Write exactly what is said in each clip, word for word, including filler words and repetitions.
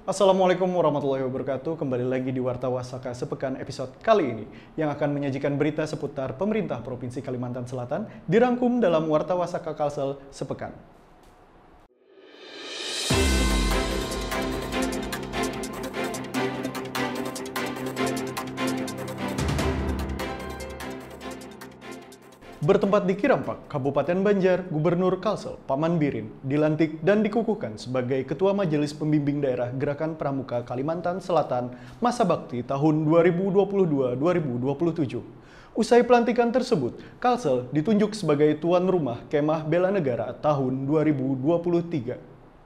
Assalamualaikum warahmatullahi wabarakatuh. Kembali lagi di Warta Wasaka Sepekan episode kali ini yang akan menyajikan berita seputar pemerintah Provinsi Kalimantan Selatan dirangkum dalam Warta Wasaka Kalsel Sepekan. Bertempat di Kirampak, Kabupaten Banjar, Gubernur Kalsel, Paman Birin, dilantik dan dikukuhkan sebagai Ketua Majelis Pembimbing Daerah Gerakan Pramuka Kalimantan Selatan masa bakti tahun dua ribu dua puluh dua sampai dua ribu dua puluh tujuh. Usai pelantikan tersebut, Kalsel ditunjuk sebagai tuan rumah Kemah Bela Negara tahun dua ribu dua puluh tiga.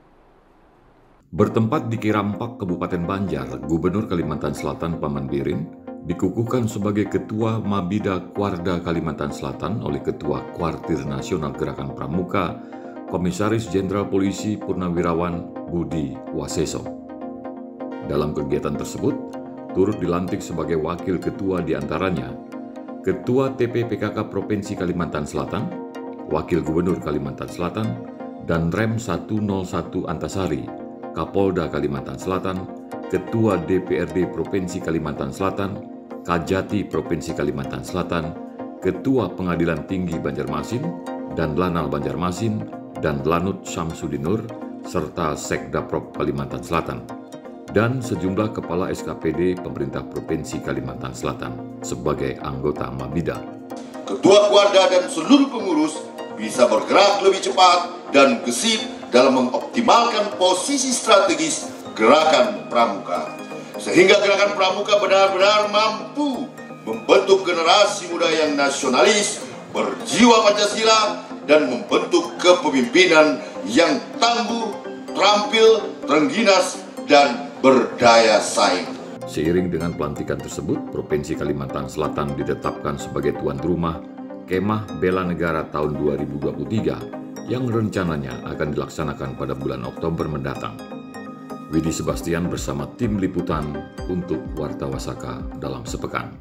Bertempat di Kirampak, Kabupaten Banjar, Gubernur Kalimantan Selatan Paman Birin dikukuhkan sebagai Ketua Mabida Kuarda Kalimantan Selatan oleh Ketua Kuartir Nasional Gerakan Pramuka, Komisaris Jenderal Polisi Purnawirawan Budi Waseso. Dalam kegiatan tersebut, turut dilantik sebagai Wakil Ketua diantaranya Ketua T P P K K Provinsi Kalimantan Selatan, Wakil Gubernur Kalimantan Selatan, dan Rem seratus satu Antasari, Kapolda Kalimantan Selatan, Ketua D P R D Provinsi Kalimantan Selatan, Kajati Provinsi Kalimantan Selatan, Ketua Pengadilan Tinggi Banjarmasin, dan Lanal Banjarmasin, dan Lanut Syamsuddinur, serta Sekdaprop Kalimantan Selatan, dan sejumlah Kepala S K P D Pemerintah Provinsi Kalimantan Selatan sebagai anggota Mabida. Ketua Kuarda dan seluruh pengurus bisa bergerak lebih cepat dan gesit dalam mengoptimalkan posisi strategis Gerakan Pramuka, sehingga Gerakan Pramuka benar-benar mampu membentuk generasi muda yang nasionalis, berjiwa Pancasila, dan membentuk kepemimpinan yang tangguh, terampil, terengginas, dan berdaya saing. Seiring dengan pelantikan tersebut, Provinsi Kalimantan Selatan ditetapkan sebagai tuan rumah Kemah Bela Negara tahun dua ribu dua puluh tiga yang rencananya akan dilaksanakan pada bulan Oktober mendatang. Widi Sebastian bersama tim liputan untuk Warta Wasaka dalam sepekan.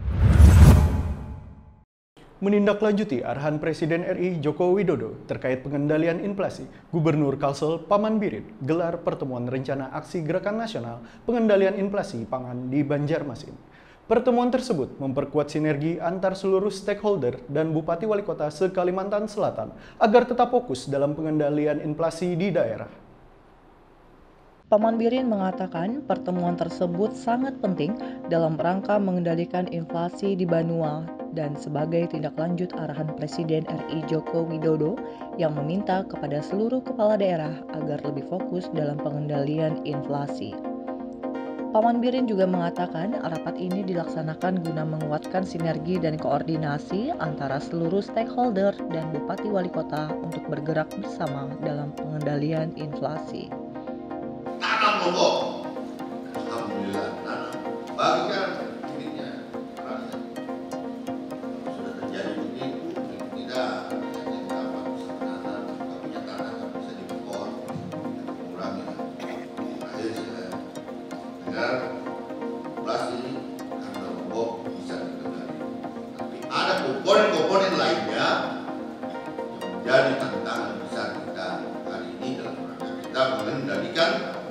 Menindaklanjuti arahan Presiden R I Joko Widodo terkait pengendalian inflasi, Gubernur Kalsel Paman Birin gelar pertemuan rencana aksi Gerakan Nasional Pengendalian Inflasi Pangan di Banjarmasin. Pertemuan tersebut memperkuat sinergi antar seluruh stakeholder dan Bupati Wali Kota se-Kalimantan Selatan agar tetap fokus dalam pengendalian inflasi di daerah. Paman Birin mengatakan pertemuan tersebut sangat penting dalam rangka mengendalikan inflasi di Banua dan sebagai tindak lanjut arahan Presiden R I Joko Widodo yang meminta kepada seluruh kepala daerah agar lebih fokus dalam pengendalian inflasi. Paman Birin juga mengatakan rapat ini dilaksanakan guna menguatkan sinergi dan koordinasi antara seluruh stakeholder dan Bupati Wali Kota untuk bergerak bersama dalam pengendalian inflasi. Tanam lombok, alhamdulillah tanam, bagikan duitnya, rakyat. Sudah terjadi begitu, tidak yang dapat bisa menanam, tidak punya tanah, tidak bisa dibekor, mengurangi. Akhirnya saya dengar belas ini karena lombok bisa dikendali. Tapi ada komponen-komponen lainnya yang menjadi tantangan besar kita hari ini dalam rangka kita mengendalikan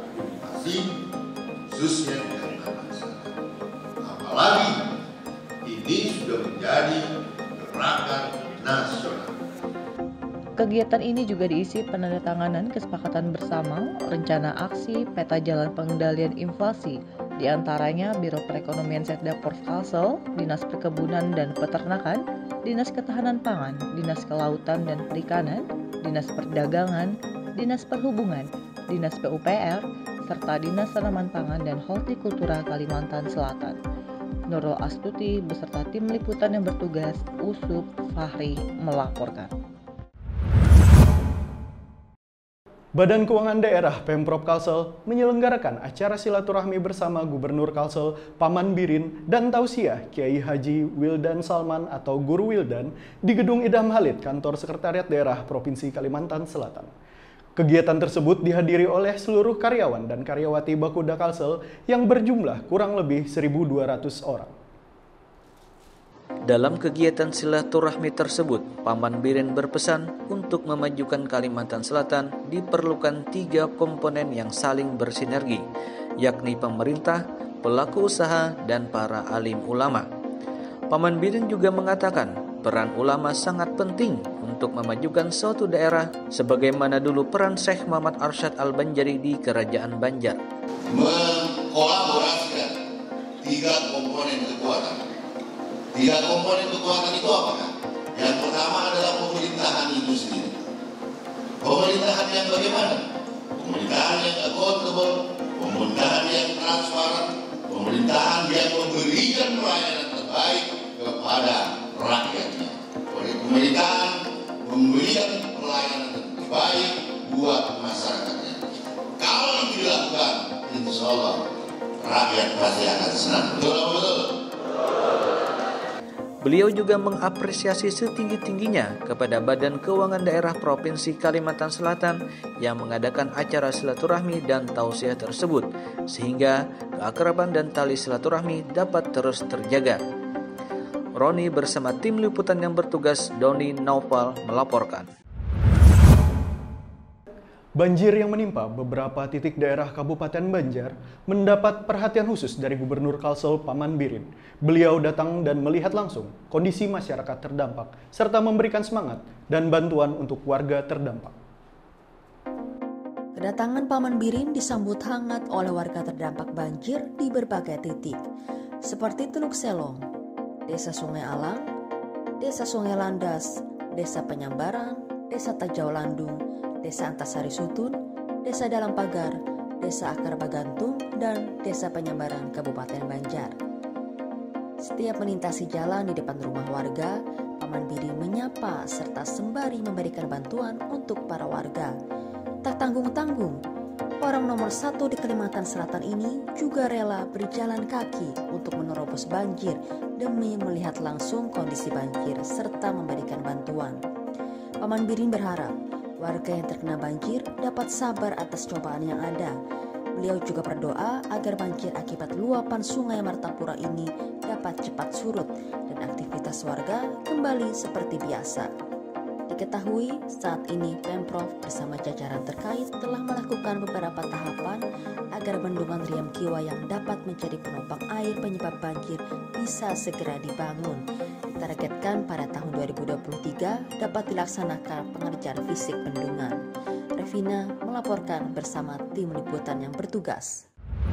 khususnya di Kalimantan Selatan. Apalagi ini sudah menjadi gerakan nasional. Kegiatan ini juga diisi penandatanganan kesepakatan bersama rencana aksi peta jalan pengendalian inflasi, diantaranya Biro Perekonomian Sekdaprop Kalsel, Dinas Perkebunan dan Peternakan, Dinas Ketahanan Pangan, Dinas Kelautan dan Perikanan, Dinas Perdagangan, Dinas Perhubungan, Dinas P U P R, serta Dinas Tanaman Pangan dan Hortikultura Kalimantan Selatan. Nurul Astuti beserta tim liputan yang bertugas, Usup Fahri melaporkan. Badan Keuangan Daerah Pemprov Kalsel menyelenggarakan acara silaturahmi bersama Gubernur Kalsel Paman Birin dan Tausiah Kiai Haji Wildan Salman atau Guru Wildan di Gedung Idham Halid, Kantor Sekretariat Daerah Provinsi Kalimantan Selatan. Kegiatan tersebut dihadiri oleh seluruh karyawan dan karyawati Bakuda Kalsel yang berjumlah kurang lebih seribu dua ratus orang. Dalam kegiatan silaturahmi tersebut, Paman Birin berpesan untuk memajukan Kalimantan Selatan diperlukan tiga komponen yang saling bersinergi, yakni pemerintah, pelaku usaha, dan para alim ulama. Paman Birin juga mengatakan peran ulama sangat penting untuk memajukan suatu daerah sebagaimana dulu peran Syekh Muhammad Arsyad Al-Banjari di Kerajaan Banjar. Mengkolaborasikan tiga komponen kekuatan. Tiga komponen kekuatan itu apakah? Yang pertama adalah pemerintahan itu sendiri. Pemerintahan yang bagaimana? Pemerintahan yang accountable, pemerintahan yang transparan, pemerintahan yang memberikan pelayanan terbaik kepada rakyatnya. Pemerintahan memberikan pelayanan terbaik buat masyarakatnya. Kalau itu dilakukan, insya Allah rakyat pasti akan senang. Betul apa betul? Beliau juga mengapresiasi setinggi-tingginya kepada Badan Keuangan Daerah Provinsi Kalimantan Selatan yang mengadakan acara silaturahmi dan tausiah tersebut, sehingga keakraban dan tali silaturahmi dapat terus terjaga. Roni bersama tim liputan yang bertugas Doni Naufal melaporkan. Banjir yang menimpa beberapa titik daerah Kabupaten Banjar mendapat perhatian khusus dari Gubernur Kalsel Paman Birin. Beliau datang dan melihat langsung kondisi masyarakat terdampak serta memberikan semangat dan bantuan untuk warga terdampak. Kedatangan Paman Birin disambut hangat oleh warga terdampak banjir di berbagai titik, seperti Teluk Selong, Desa Sungai Alang, Desa Sungai Landas, Desa Penyambaran, Desa Tajau Landung, Desa Antasari Sutun, Desa Dalam Pagar, Desa Akar Bagantung, dan Desa Penyambaran Kabupaten Banjar. Setiap melintasi jalan di depan rumah warga, Paman Birin menyapa serta sembari memberikan bantuan untuk para warga. Tak tanggung-tanggung, orang nomor satu di Kalimantan Selatan ini juga rela berjalan kaki untuk menerobos banjir demi melihat langsung kondisi banjir serta memberikan bantuan. Paman Birin berharap warga yang terkena banjir dapat sabar atas cobaan yang ada. Beliau juga berdoa agar banjir akibat luapan Sungai Martapura ini dapat cepat surut dan aktivitas warga kembali seperti biasa. Diketahui saat ini Pemprov bersama jajaran terkait telah melakukan beberapa tahapan agar bendungan Riam Kiwa yang dapat menjadi penopang air penyebab banjir bisa segera dibangun. Ditargetkan pada tahun dua ribu dua puluh tiga dapat dilaksanakan pengerjaan fisik bendungan. Revina melaporkan bersama tim liputan yang bertugas.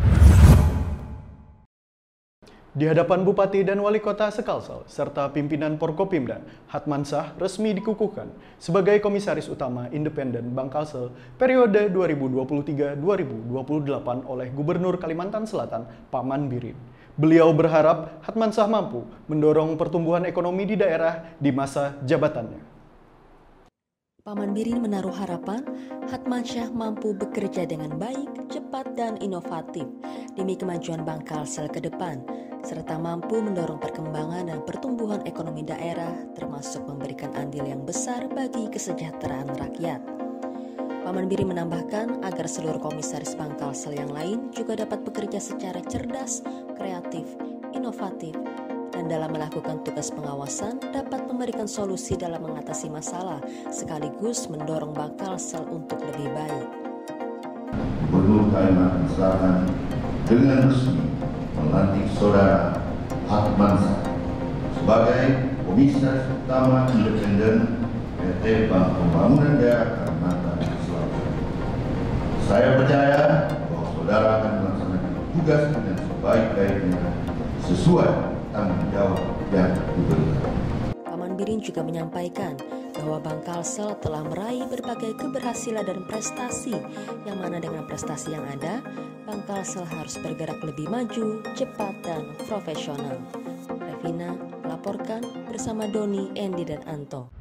Di hadapan Bupati dan Wali Kota Sekalsel serta pimpinan Porkopimda, Hatmansyah resmi dikukuhkan sebagai Komisaris Utama Independen Bank Kalsel periode dua ribu dua puluh tiga sampai dua ribu dua puluh delapan oleh Gubernur Kalimantan Selatan, Paman Birin. Beliau berharap Hatmansyah mampu mendorong pertumbuhan ekonomi di daerah di masa jabatannya. Paman Birin menaruh harapan Hatmansyah mampu bekerja dengan baik, cepat, dan inovatif demi kemajuan Bank Kalsel ke depan, serta mampu mendorong perkembangan dan pertumbuhan ekonomi daerah, termasuk memberikan andil yang besar bagi kesejahteraan rakyat. Paman Birin menambahkan agar seluruh komisaris Bank Kalsel yang lain juga dapat bekerja secara cerdas, kreatif, inovatif, dan dalam melakukan tugas pengawasan dapat memberikan solusi dalam mengatasi masalah, sekaligus mendorong Bank Kalsel untuk lebih baik. Gubernur Kalimantan Selatan dengan resmi melantik Saudara Hatmansyah sebagai Komisaris Utama Independen P T Bank Pembangunan Daerah Kalimantan Selatan. Saya percaya bahwa Saudara akan melaksanakan tugas dengan sebaik-baiknya sesuai tanggung jawab yang diberikan. Paman Birin juga menyampaikan bahwa Bank Kalsel telah meraih berbagai keberhasilan dan prestasi, yang mana dengan prestasi yang ada, Bank Kalsel harus bergerak lebih maju, cepat, dan profesional. Revina melaporkan bersama Doni, Endi, dan Anto.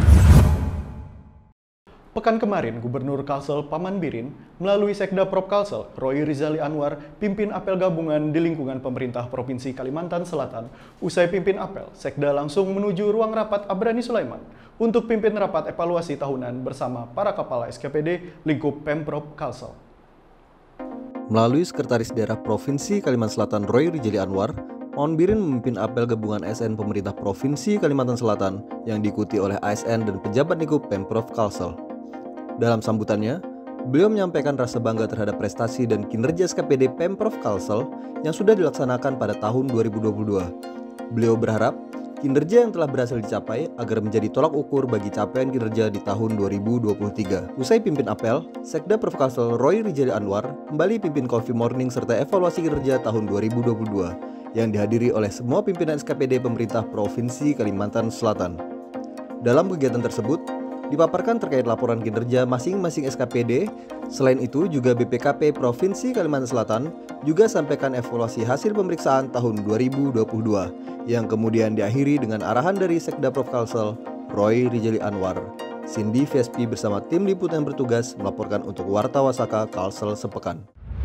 Pekan kemarin, Gubernur Kalsel Paman Birin melalui Sekda Prop Kalsel, Roy Rizali Anwar, pimpin apel gabungan di lingkungan pemerintah Provinsi Kalimantan Selatan. Usai pimpin apel, Sekda langsung menuju ruang rapat Abrani Sulaiman untuk pimpin rapat evaluasi tahunan bersama para kepala S K P D lingkup Pemprov Kalsel. Melalui Sekretaris Daerah Provinsi Kalimantan Selatan Roy Rizali Anwar, Paman Birin memimpin apel gabungan A S N pemerintah Provinsi Kalimantan Selatan yang diikuti oleh A S N dan pejabat lingkup Pemprov Kalsel. Dalam sambutannya, Beliau menyampaikan rasa bangga terhadap prestasi dan kinerja S K P D Pemprov Kalsel yang sudah dilaksanakan pada tahun dua ribu dua puluh dua. Beliau berharap kinerja yang telah berhasil dicapai agar menjadi tolak ukur bagi capaian kinerja di tahun dua ribu dua puluh tiga. Usai pimpin apel, Sekda Prof Kalsel Roy Rijali Anwar kembali pimpin Coffee Morning serta evaluasi kinerja tahun dua ribu dua puluh dua yang dihadiri oleh semua pimpinan S K P D pemerintah Provinsi Kalimantan Selatan. Dalam kegiatan tersebut, dipaparkan terkait laporan kinerja masing-masing S K P D. Selain itu juga B P K P Provinsi Kalimantan Selatan juga sampaikan evaluasi hasil pemeriksaan tahun dua ribu dua puluh dua yang kemudian diakhiri dengan arahan dari Sekda Prof Kalsel Roy Rijali Anwar. Cindy V S P bersama tim liputan yang bertugas melaporkan untuk Warta Wasaka Kalsel sepekan.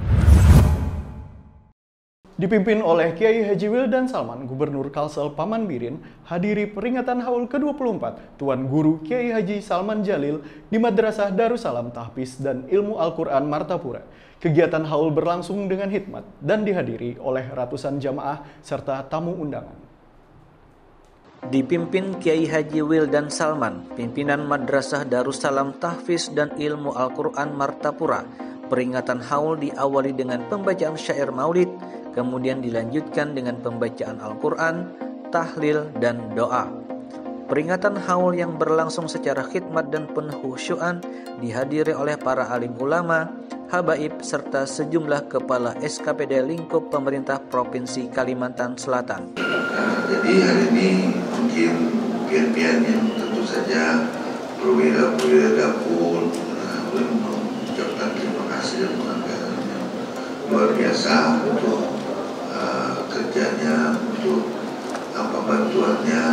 Dipimpin oleh Kiai Haji Wildan Salman, Gubernur Kalsel Paman Birin, hadiri peringatan Haul ke dua puluh empat Tuan Guru Kiai Haji Salman Jalil di Madrasah Darussalam Tahfiz dan Ilmu Al-Quran Martapura. Kegiatan Haul berlangsung dengan hikmat dan dihadiri oleh ratusan jamaah serta tamu undangan. Dipimpin Kiai Haji Wildan Salman, pimpinan Madrasah Darussalam Tahfiz dan Ilmu Al-Quran Martapura, peringatan Haul diawali dengan pembacaan syair maulid, kemudian dilanjutkan dengan pembacaan Al-Quran, tahlil, dan doa. Peringatan Haul yang berlangsung secara khidmat dan penuh khusyuan dihadiri oleh para alim ulama, habaib, serta sejumlah kepala S K P D lingkup pemerintah Provinsi Kalimantan Selatan. Nah, jadi hari ini mungkin pian-pian yang tentu saja perwira-perwira dapur nah, boleh mengucapkan terima kasih dan menghargai yang luar biasa untuk uh, kerjanya, untuk apa bantuannya,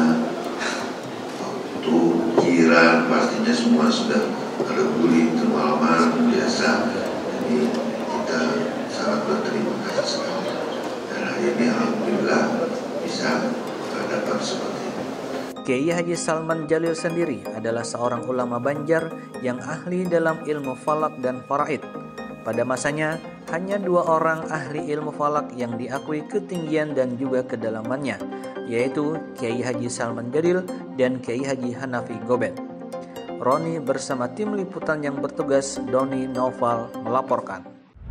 untuk jiran pastinya semua sudah ada guling termalam biasa. Jadi kita sangat berterima kasih sekali. Dan hari ini alhamdulillah bisa dapat seperti ini. Kiai Haji Salman Jalil sendiri adalah seorang ulama Banjar yang ahli dalam ilmu falak dan faraid. Pada masanya, hanya dua orang ahli ilmu falak yang diakui ketinggian dan juga kedalamannya, yaitu Kiai Haji Salman Jalil dan Kiai Haji Hanafi Gobel. Roni bersama tim liputan yang bertugas, Doni Noval, melaporkan.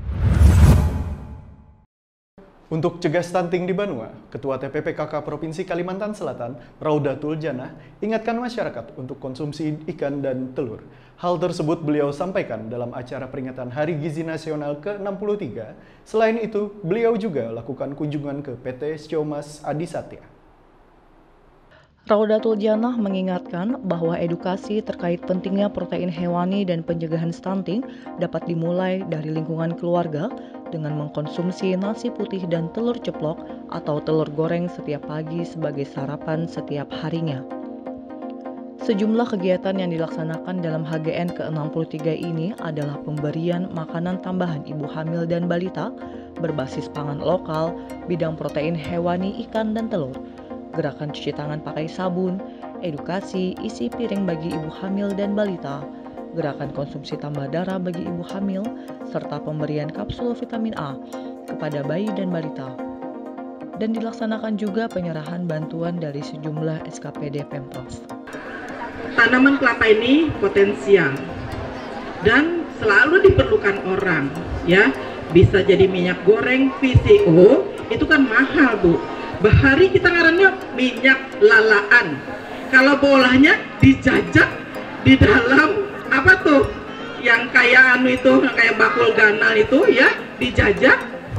Untuk cegah stunting di Banua, Ketua T P P K K Provinsi Kalimantan Selatan, Raudatul Jannah, ingatkan masyarakat untuk konsumsi ikan dan telur. Hal tersebut beliau sampaikan dalam acara peringatan Hari Gizi Nasional ke enam puluh tiga. Selain itu, beliau juga lakukan kunjungan ke P T Siomas Adi Satya. Raudatul Jannah mengingatkan bahwa edukasi terkait pentingnya protein hewani dan pencegahan stunting dapat dimulai dari lingkungan keluarga dengan mengkonsumsi nasi putih dan telur ceplok atau telur goreng setiap pagi sebagai sarapan setiap harinya. Sejumlah kegiatan yang dilaksanakan dalam H G N ke enam puluh tiga ini adalah pemberian makanan tambahan ibu hamil dan balita berbasis pangan lokal, bidang protein hewani, ikan, dan telur, gerakan cuci tangan pakai sabun, edukasi isi piring bagi ibu hamil dan balita, gerakan konsumsi tambah darah bagi ibu hamil, serta pemberian kapsul vitamin A kepada bayi dan balita. Dan dilaksanakan juga penyerahan bantuan dari sejumlah S K P D Pemprov. Tanaman kelapa ini potensial dan selalu diperlukan orang, ya. Bisa jadi minyak goreng V C O, itu kan mahal, Bu. Bahari kita ngarannya minyak lalaan. Kalau bolanya dijajak di dalam apa tuh yang kayak anu itu, yang kayak bakul ganal itu, ya, dijajak,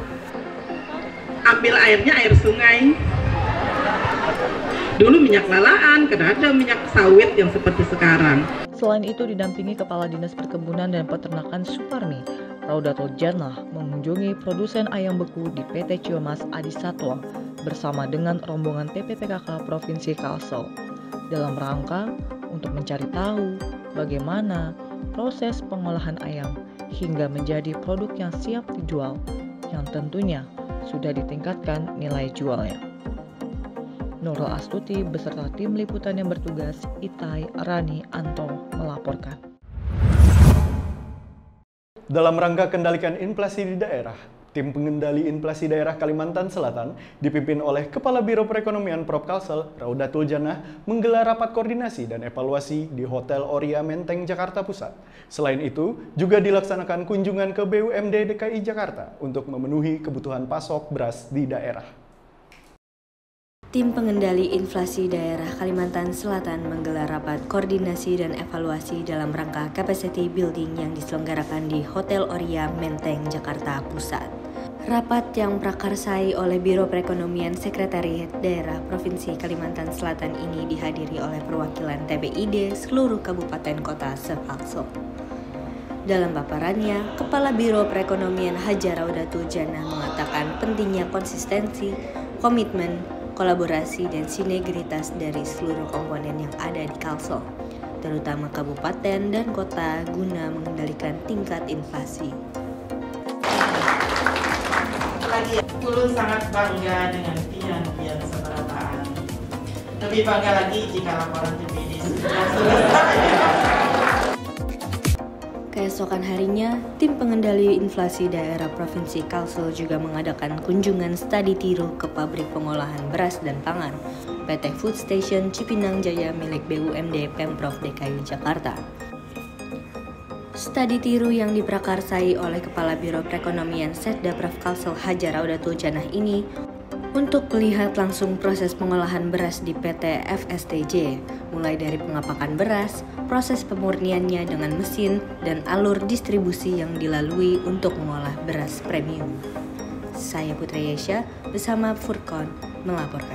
ambil airnya air sungai. Dulu minyak lalaan, kadang ada minyak sawit yang seperti sekarang. Selain itu didampingi Kepala Dinas Perkebunan dan Peternakan Suparmi, Raudatul Jannah mengunjungi produsen ayam beku di P T Siomas Adi Satya bersama dengan rombongan T P P K K Provinsi Kalsel dalam rangka untuk mencari tahu bagaimana proses pengolahan ayam hingga menjadi produk yang siap dijual, yang tentunya sudah ditingkatkan nilai jualnya. Nurul Astuti beserta tim liputan yang bertugas, Itai, Rani, Anto, melaporkan. Dalam rangka kendalikan inflasi di daerah, Tim pengendali inflasi daerah Kalimantan Selatan dipimpin oleh Kepala Biro Perekonomian Prop Kalsel, Raudatul Jannah, menggelar rapat koordinasi dan evaluasi di Hotel Oria Menteng, Jakarta Pusat. Selain itu, juga dilaksanakan kunjungan ke B U M D D K I Jakarta untuk memenuhi kebutuhan pasok beras di daerah. Tim pengendali inflasi daerah Kalimantan Selatan menggelar rapat koordinasi dan evaluasi dalam rangka capacity building yang diselenggarakan di Hotel Oria Menteng, Jakarta Pusat. Rapat yang prakarsai oleh Biro Perekonomian Sekretariat Daerah Provinsi Kalimantan Selatan ini dihadiri oleh perwakilan T B I D seluruh kabupaten kota se-Kalsel. Dalam paparannya, Kepala Biro Perekonomian Haja Raudatul Jannah mengatakan pentingnya konsistensi, komitmen, kolaborasi dan sinergitas dari seluruh komponen yang ada di Kalsel, terutama kabupaten dan kota guna mengendalikan tingkat inflasi. Lagi Ulun sangat bangga dengan kian-kian seperataan. Lebih bangga lagi jika laporan T B I D sudah selesai. Keesokan harinya, tim pengendali inflasi daerah Provinsi Kalsel juga mengadakan kunjungan studi tiru ke pabrik pengolahan beras dan pangan P T Food Station Cipinang Jaya milik B U M D Pemprov D K I Jakarta. Studi tiru yang diprakarsai oleh Kepala Biro Perekonomian Setda Prof Kalsel Haja Raudatul Jannah ini untuk melihat langsung proses pengolahan beras di P T F S T J, mulai dari pengapakan beras, proses pemurniannya dengan mesin, dan alur distribusi yang dilalui untuk mengolah beras premium. Saya Putri Yesha bersama Furkon melaporkan.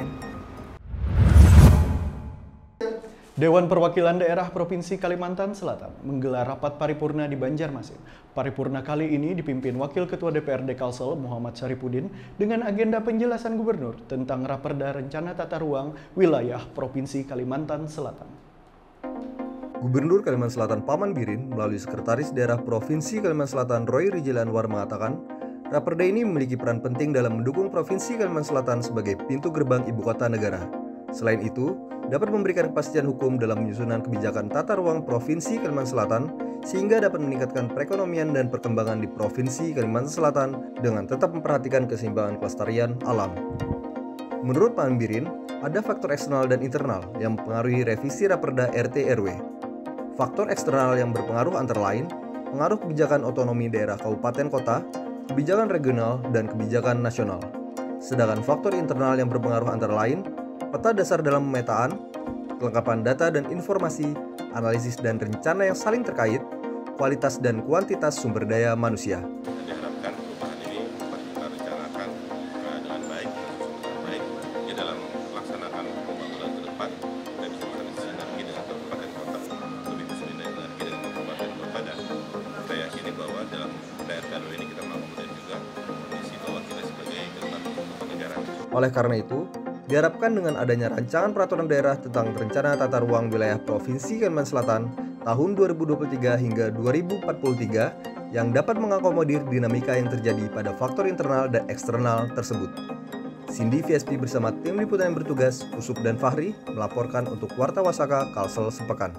Dewan Perwakilan Daerah Provinsi Kalimantan Selatan menggelar rapat paripurna di Banjarmasin. Paripurna kali ini dipimpin Wakil Ketua D P R D Kalsel Muhammad Syarifudin dengan agenda penjelasan Gubernur tentang Raperda Rencana Tata Ruang Wilayah Provinsi Kalimantan Selatan. Gubernur Kalimantan Selatan Paman Birin melalui Sekretaris Daerah Provinsi Kalimantan Selatan Roy Rijal Anwar mengatakan, Raperda ini memiliki peran penting dalam mendukung Provinsi Kalimantan Selatan sebagai pintu gerbang ibu kota negara. Selain itu, dapat memberikan kepastian hukum dalam penyusunan kebijakan tata ruang Provinsi Kalimantan Selatan sehingga dapat meningkatkan perekonomian dan perkembangan di Provinsi Kalimantan Selatan dengan tetap memperhatikan keseimbangan kelestarian alam. Menurut Pak Ambirin, ada faktor eksternal dan internal yang mempengaruhi revisi Raperda R T R W. Faktor eksternal yang berpengaruh antara lain pengaruh kebijakan otonomi daerah kabupaten kota, kebijakan regional, dan kebijakan nasional. Sedangkan faktor internal yang berpengaruh antara lain peta dasar dalam pemetaan, kelengkapan data dan informasi, analisis dan rencana yang saling terkait, kualitas dan kuantitas sumber daya manusia. Diharapkan perubahan ini dapat kita rencanakan uh, dengan baik, dengan baik ya dalam melaksanakan pembangunan ke depan dan bisa bersinergi dengan kabupaten kota, lebih bersinergi dengan kabupaten kota, dan kita yakini bahwa dalam D R K R W ini kita melakukan juga kondisi bahwa kita sebagai gerbang negara. Oleh karena itu, diharapkan dengan adanya rancangan peraturan daerah tentang rencana tata ruang wilayah Provinsi Kalimantan Selatan tahun dua ribu dua puluh tiga hingga dua ribu empat puluh tiga yang dapat mengakomodir dinamika yang terjadi pada faktor internal dan eksternal tersebut. Cindy V S P bersama tim liputan yang bertugas, Usup dan Fahri, melaporkan untuk Warta Wasaka Kalsel sepekan.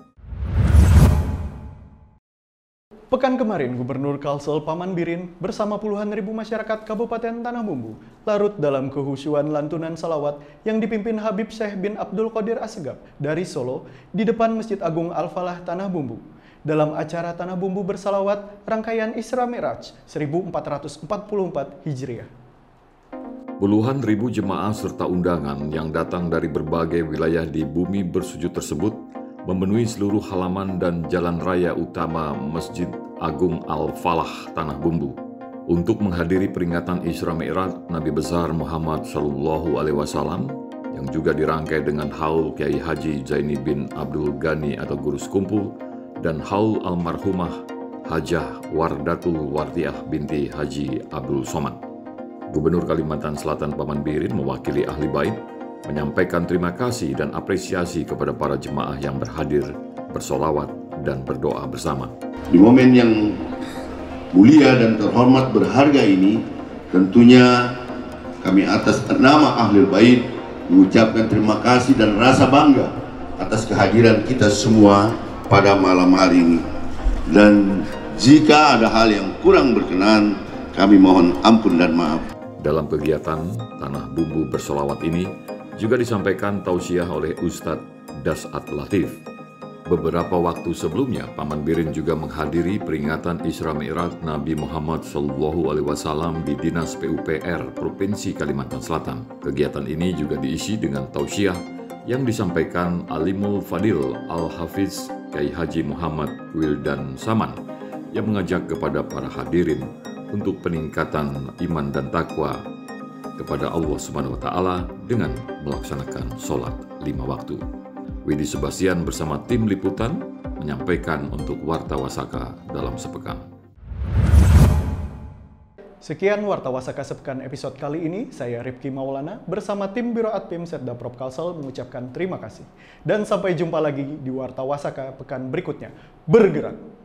Pekan kemarin, Gubernur Kalsel Paman Birin bersama puluhan ribu masyarakat Kabupaten Tanah Bumbu larut dalam kehusyuan lantunan salawat yang dipimpin Habib Syekh bin Abdul Qadir Assegaf dari Solo di depan Masjid Agung Al-Falah Tanah Bumbu. Dalam acara Tanah Bumbu bersalawat rangkaian Isra Mi'raj seribu empat ratus empat puluh empat Hijriah. Puluhan ribu jemaah serta undangan yang datang dari berbagai wilayah di bumi bersujud tersebut memenuhi seluruh halaman dan jalan raya utama Masjid Agung Al-Falah Tanah Bumbu untuk menghadiri peringatan Isra Mi'raj Nabi besar Muhammad Shallallahu Alaihi Wasallam yang juga dirangkai dengan haul Kiai Haji Zaini bin Abdul Ghani atau Guru Sekumpul dan haul almarhumah Hajah Wardatul Wardiah binti Haji Abdul Somad. Gubernur Kalimantan Selatan Paman Birin mewakili ahli bait menyampaikan terima kasih dan apresiasi kepada para jemaah yang berhadir, bersolawat, dan berdoa bersama. Di momen yang mulia dan terhormat berharga ini, tentunya kami atas nama Ahlul Bait mengucapkan terima kasih dan rasa bangga atas kehadiran kita semua pada malam hari ini. Dan jika ada hal yang kurang berkenan, Kami mohon ampun dan maaf. Dalam kegiatan Tanah Bumbu Bersolawat ini juga disampaikan tausiah oleh Ustadz Dasat Latif. Beberapa waktu sebelumnya, Paman Birin juga menghadiri peringatan Isra Mi'raj Nabi Muhammad shallallahu alaihi wasallam di Dinas P U P R Provinsi Kalimantan Selatan. Kegiatan ini juga diisi dengan tausiah yang disampaikan Alimul Fadil Al-Hafiz Kiai Haji Muhammad Wildan Saman yang mengajak kepada para hadirin untuk peningkatan iman dan takwa kepada Allah Subhanahu wa Ta'ala dengan melaksanakan sholat lima waktu. Widi Sebastian bersama tim liputan menyampaikan untuk Warta Wasaka dalam sepekan. Sekian Warta Wasaka sepekan episode kali ini. Saya Rifki Maulana bersama tim Biro Adpim Setda Prop Kalsel mengucapkan terima kasih. Dan sampai jumpa lagi di Warta Wasaka pekan berikutnya. Bergerak!